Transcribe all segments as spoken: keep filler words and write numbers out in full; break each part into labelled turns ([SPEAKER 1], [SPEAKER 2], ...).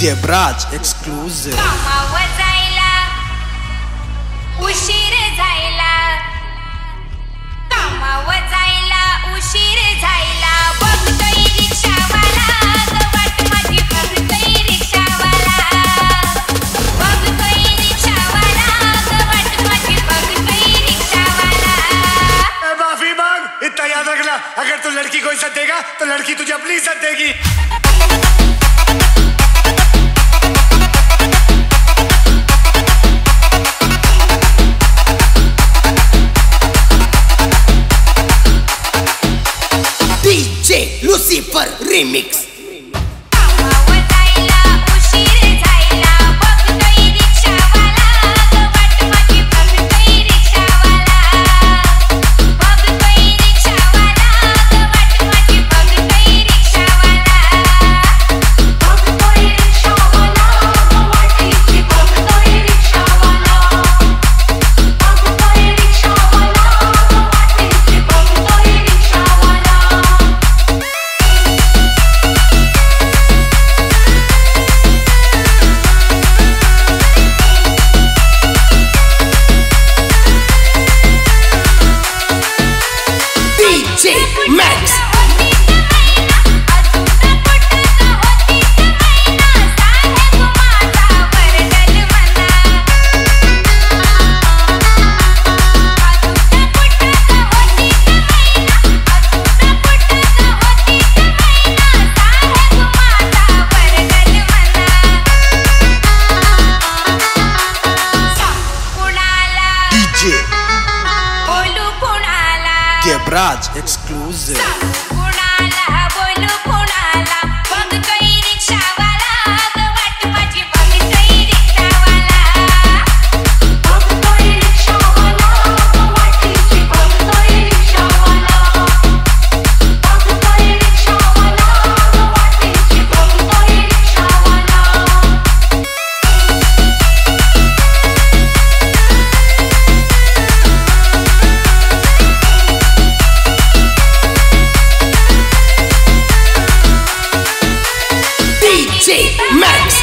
[SPEAKER 1] देवराज exclusive.
[SPEAKER 2] कामावर जायला उशीर झाला, कामावर जायला उशीर झाला, बघतोय रिक्षावाला वाट माझी, बघतोय रिक्षावाला, बघतोय रिक्षावाला वाट माझी, बघतोय रिक्षावाला.
[SPEAKER 3] माफी मांग, इतना याद रखना, अगर तू लड़की को इज्जत देगा तो लड़की तुझे अपनी इज्जत देगी.
[SPEAKER 1] DJ Lucifer remix.
[SPEAKER 2] कामावर जायला उशीर झाला, बघतोय रिक्षावाला वाट माझी, बघतोय रिक्षावाला, बघतोय रिक्षावाला वाट माझी, बघतोय रिक्षावाला, बघतोय रिक्षावाला वाटेची, बघतोय रिक्षावाला, बघतोय रिक्षावाला वाटेची, बघतोय रिक्षावाला.
[SPEAKER 1] DJ Max. डीजे
[SPEAKER 2] बोलू कोणाला,
[SPEAKER 1] देवराज एक्सक्लूसिव.
[SPEAKER 2] कुणाला बोलू कोणाला, बघतोय रिक्षावाला वाट माझी, बघतोय रिक्षावाला, बघतोय रिक्षावाला वाटेची, बघतोय रिक्षावाला, बघतोय रिक्षावाला वाटेची, बघतोय रिक्षावाला.
[SPEAKER 1] DJ Max.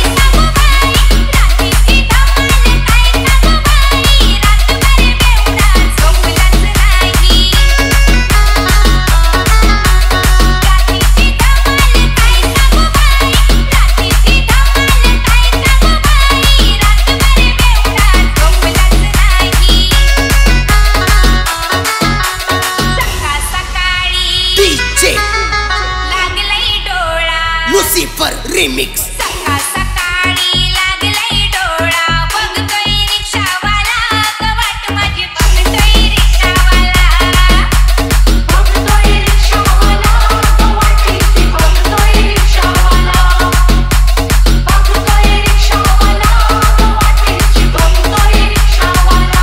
[SPEAKER 1] डीजे
[SPEAKER 2] लागलंय डोळा,
[SPEAKER 1] लुसिफर रिमिक्स.
[SPEAKER 2] सकाळ सकाळी लागलंय डोळा, बघतोय रिक्षावाला वाट माझी, बघतोय रिक्षावाला, बघतोय रिक्षावाला वाटेची, बघतोय रिक्षावाला, बघतोय रिक्षावाला वाटेची, बघतोय रिक्षावाला.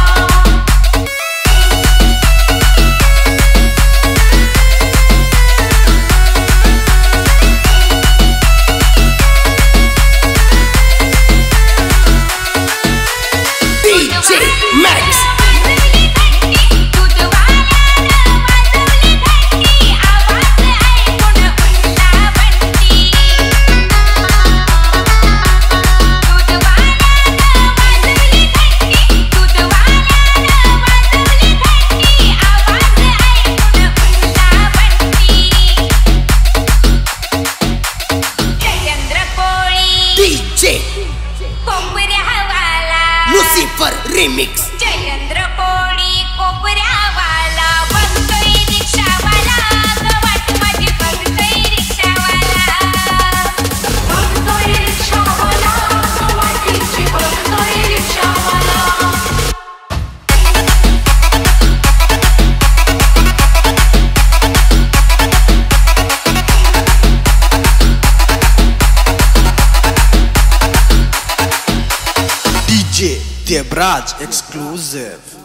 [SPEAKER 1] DJ Max. DJ Lucifer remix.
[SPEAKER 2] Jayendra Koli कोपऱ्यावाला, बघतोय रिक्षावाला वाट माझी, बघतोय रिक्षावाला, बघतोय रिक्षावाला वाटेची, बघतोय रिक्षावाला.
[SPEAKER 1] डीजे देवराज एक्सक्लूसिव.